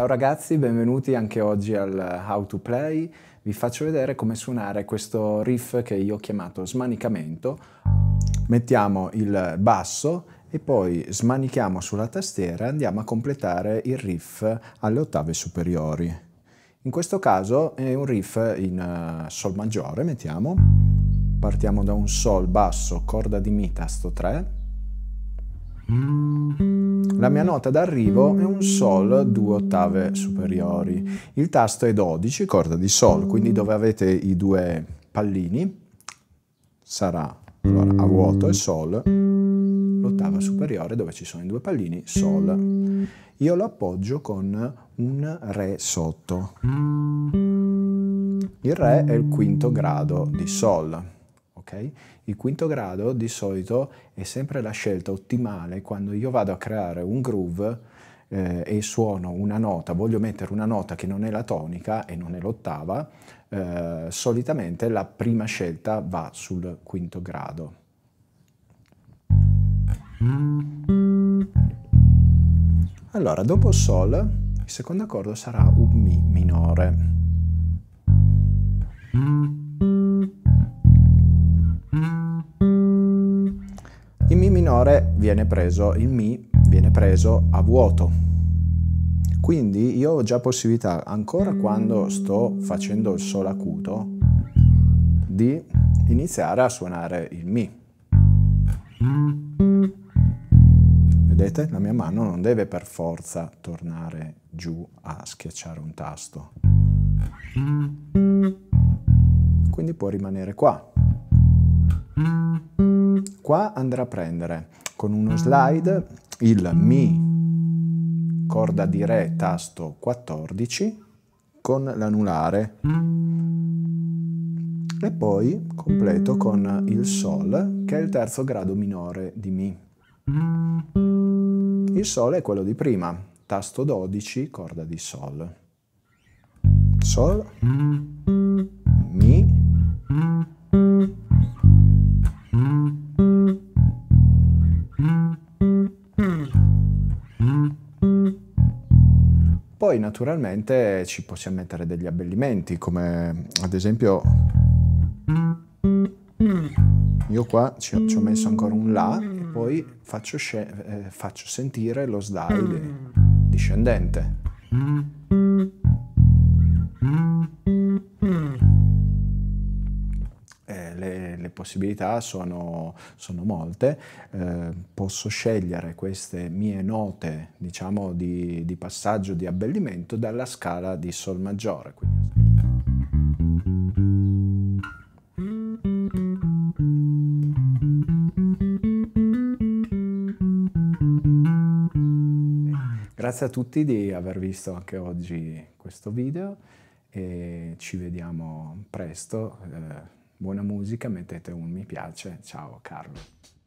ragazzi, benvenuti anche oggi al How to Play. Vi faccio vedere come suonare questo riff che io ho chiamato smanicamento. Mettiamo il basso e poi smanichiamo sulla tastiera e andiamo a completare il riff alle ottave superiori. In questo caso è un riff in Sol maggiore, mettiamo. Partiamo da un Sol basso, corda di Mi, tasto 3. La mia nota d'arrivo è un Sol 2 ottave superiori. Il tasto è 12, corda di Sol, quindi dove avete i due pallini sarà allora, a vuoto e Sol, l'ottava superiore dove ci sono i due pallini, Sol. Io lo appoggio con un Re sotto. Il Re è il quinto grado di Sol. Okay? Il quinto grado di solito è sempre la scelta ottimale quando io vado a creare un groove e suono una nota, voglio mettere una nota che non è la tonica e non è l'ottava, solitamente la prima scelta va sul quinto grado. Allora, dopo Sol, il secondo accordo sarà un Mi minore. Il Mi minore viene preso, il Mi viene preso a vuoto. Quindi io ho già possibilità, ancora quando sto facendo il Sol acuto, di iniziare a suonare il Mi. Vedete? La mia mano non deve per forza tornare giù a schiacciare un tasto. Quindi può rimanere qua. Qua andrà a prendere con uno slide il Mi, corda di Re, tasto 14, con l'anulare e poi completo con il Sol, che è il terzo grado minore di Mi. Il Sol è quello di prima, tasto 12, corda di Sol. Sol, Mi, poi naturalmente ci possiamo mettere degli abbellimenti, come ad esempio io qua ci ho messo ancora un La e poi faccio sentire lo slide discendente. Le possibilità sono molte, posso scegliere queste mie note, diciamo, di passaggio, di abbellimento dalla scala di Sol maggiore. Grazie a tutti di aver visto anche oggi questo video e ci vediamo presto. Buona musica, mettete un mi piace. Ciao Carlo.